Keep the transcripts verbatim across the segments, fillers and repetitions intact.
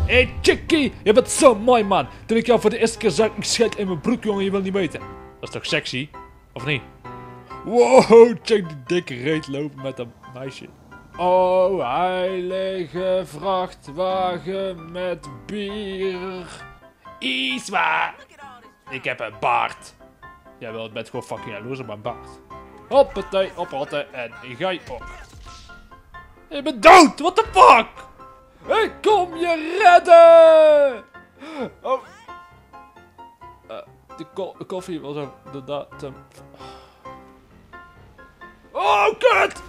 Hey chickie, je bent zo mooi man. Toen ik jou voor de eerste keer zag, ik scheid in mijn broek jongen, je wil niet weten. Dat is toch sexy? Of niet? Wow, check die dikke reet lopen met dat meisje. Oh, heilige vrachtwagen met bier. Iswa. Ik heb een baard. Jij wel, bent gewoon fucking jaloers op mijn baard. Hoppatee, oppatten en ik ga je op. Je bent dood, what the fuck? Ik kom je redden! Oh. Uh, de, ko de koffie was ook inderdaad... Um... Oh, kut!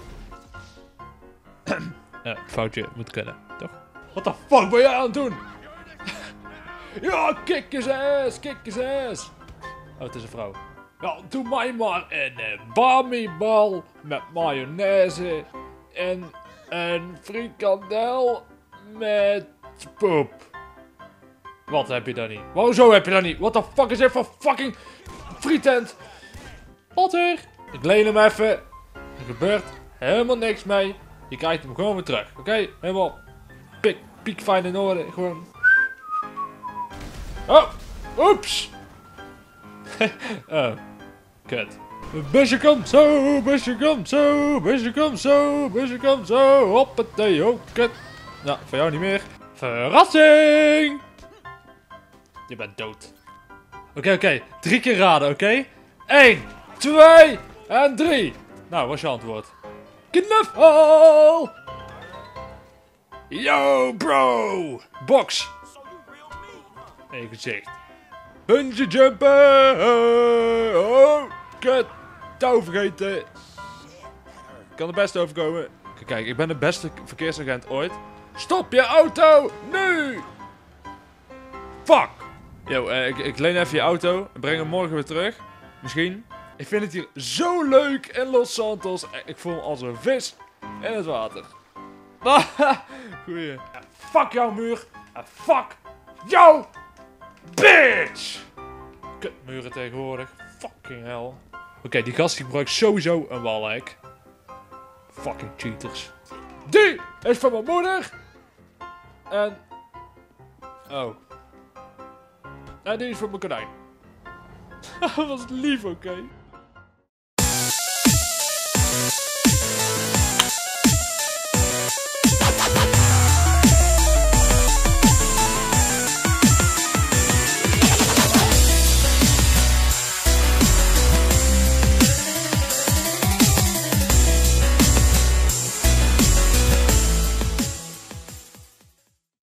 Ja, foutje moet kunnen, toch? What the fuck ben jij aan het doen? Ja, kick his ass, kick his ass. Oh, het is een vrouw. Ja, doe mij maar een uh, bamibal met mayonaise en een frikandel met poep. Wat heb je dan niet? Hoezo heb je dat niet? What the fuck is dit voor fucking frietent? Potter! Ik leen hem even. Er gebeurt helemaal niks mee. Je krijgt hem gewoon weer terug. Oké? Okay? Helemaal pik, piek fijn in orde. Gewoon. Oh! Oeps! Oh. Kut. Busje komt zo, busje komt zo, busje komt zo, busje komt zo. Hoppatee, oh kut. Nou, voor jou niet meer. Verrassing! Je bent dood. Oké, okay, oké. Okay. Drie keer raden, oké? Okay? Eén, twee en drie. Nou, wat is je antwoord? Knuffel! Yo, bro! Box! In je gezicht. Bungee jumpen! Oh, kut! Touw vergeten! Ik kan er best overkomen. Kijk, ik ben de beste verkeersagent ooit. Stop je auto! Nu! Fuck! Yo, uh, ik, ik leen even je auto en breng hem morgen weer terug. Misschien. Ik vind het hier zo leuk in Los Santos. Ik voel me als een vis in het water. Goeie. Ja, fuck jouw muur. En fuck jou, bitch! Kutmuren tegenwoordig. Fucking hell. Oké, okay, die gast die gebruikt sowieso een walhek. Fucking cheaters. Die is van mijn moeder. En... Oh. En die is van mijn konijn. Dat was lief, oké. Okay.